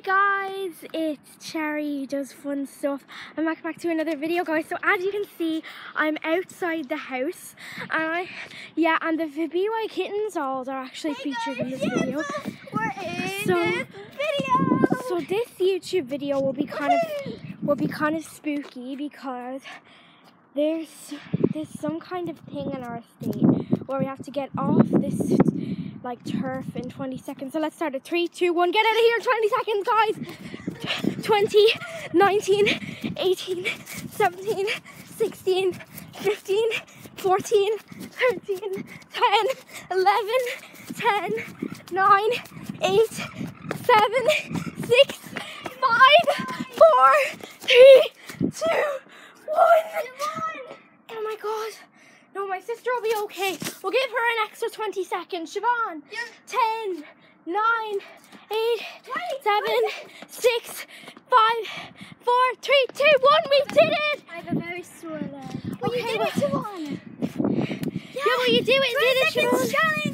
Hi guys, it's Cherry who does fun stuff. I'm back to another video, guys. So as you can see, I'm outside the house, and the BY Kittens dolls are actually featured in this video. We're in this video. So this YouTube video will be kind of spooky because there's some kind of thing in our estate where we have to get off this like turf in 20 seconds. So let's start at 3, 2, 1. Get out of here in 20 seconds, guys. 20, 19, 18, 17, 16, 15, 14, 13, 10, 11, 10, 9, 8, 7, 6, 5, 4, 3, 2, 1. Oh my god. No, my sister will be okay. We'll give her an extra 20 seconds. Siobhan. 10, 9, 8, 7, 6, 5, 4, 3, 2, 1. We did it! I have a very sore leg. Okay, you did it, Siobhan. Yeah, well, you did it, Siobhan. Challenge.